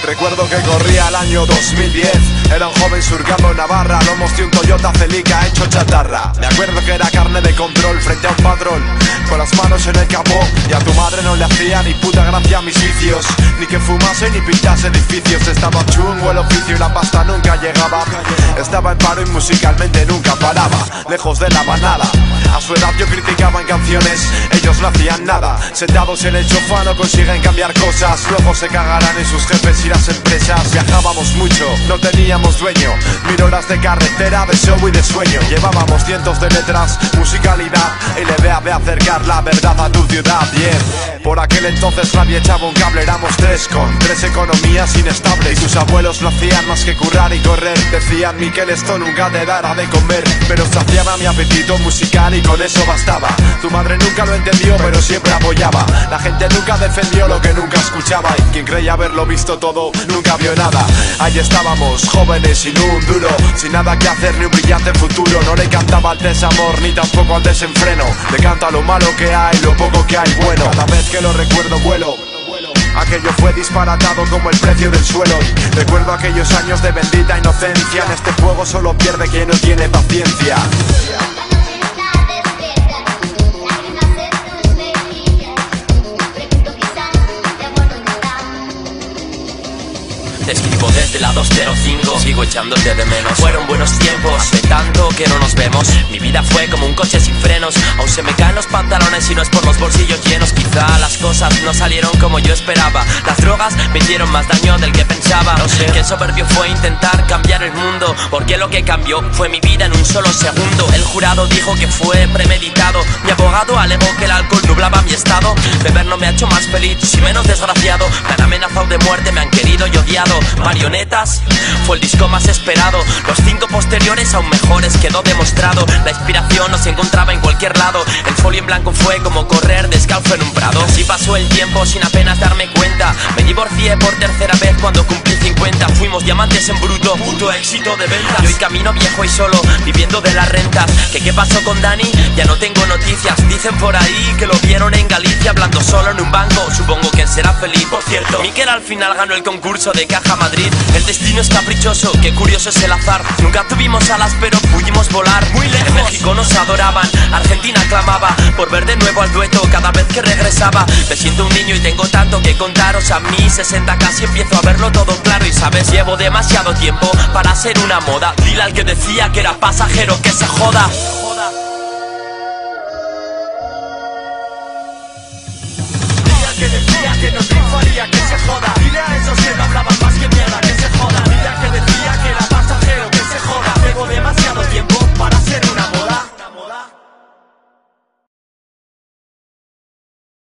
Recuerdo que corría el año 2010. Era un joven surcando Navarra, lomos de un Toyota Celica hecho chatarra. Me acuerdo que era carne de control frente a un patrón, con las manos en el capó. Y a tu madre no le hacía ni puta gracia mis vicios, ni que fumase ni pintase edificios. Estaba chungo el oficio y la pasta nunca llegaba. Estaba en paro y musicalmente nunca paraba, lejos de la manada. A su edad yo criticaba en canciones, ellos no hacían nada. Sentados en el sofá no consiguen cambiar cosas, luego se cagarán en sus jefes y las empresas. Viajábamos mucho, no teníamos dueño, 1000 horas de carretera, de show y de sueño. Llevábamos cientos de letras, musicalidad y la idea de acercar la verdad a tu ciudad. Por aquel entonces nadie echaba un cable, éramos tres con 3 economías inestables. Y tus abuelos no hacían más que currar y correr. Decían, Miquel, esto nunca te dará de comer, pero saciaba mi apetito musical y con eso bastaba. Tu madre nunca lo entendió, pero siempre apoyaba. La gente nunca defendió lo que nunca escuchaba, y quien creía haberlo visto todo nunca vio nada. Ahí estábamos, jóvenes sin un duro, sin nada que hacer ni un brillante futuro. No le cantaba al desamor ni tampoco al desenfreno, le canta lo malo que hay, lo poco que hay bueno. Cada vez que lo recuerdo vuelo, aquello fue disparatado como el precio del suelo. Recuerdo aquellos años de bendita inocencia. En este juego solo pierde quien no tiene paciencia. Te escribo desde la 205, sigo echándote de menos. Fueron buenos tiempos, hace tanto que no nos vemos. Mi vida fue como un coche sin frenos, aún se me caen los pantalones y no es por los bolsillos llenos. Quizá las cosas no salieron como yo esperaba, las drogas me hicieron más daño del que pensaba. No sé qué soberbio fue intentar cambiar el mundo, porque lo que cambió fue mi vida en un solo segundo. El jurado dijo que fue premeditado, mi abogado alegó que el alcohol nublaba mi estado. Beber no me ha hecho más feliz, si menos desgraciado. Me han amenazado de muerte, me han querido y odiado. Marionetas fue el disco más esperado, los 5 posteriores aún mejores quedó demostrado. La inspiración no se encontraba en cualquier lado, el folio en blanco fue como correr descalzo en un prado. Así pasó el tiempo sin apenas darme cuenta, me divorcié por tercera vez cuando cumplí 50. Fuimos diamantes en bruto, puto éxito de ventas. Y hoy camino viejo y solo, viviendo de las rentas. ¿Qué pasó con Dani? Ya no tengo noticias, dicen por ahí que lo vieron en Galicia hablando solo en un banco, supongo que será feliz. Por cierto, Miquel al final ganó el concurso de Caja Madrid. El destino es caprichoso, qué curioso es el azar. Nunca tuvimos alas pero pudimos volar muy lejos. En México nos adoraban, Argentina clamaba por ver de nuevo al dueto cada vez que regresaba. Me siento un niño y tengo tanto que contaros. A mí 60 casi empiezo a verlo todo claro. Y sabes, llevo demasiado tiempo para ser una moda. Dile al que decía que era pasajero que se joda. Dile al que decía que no triunfaría que se joda.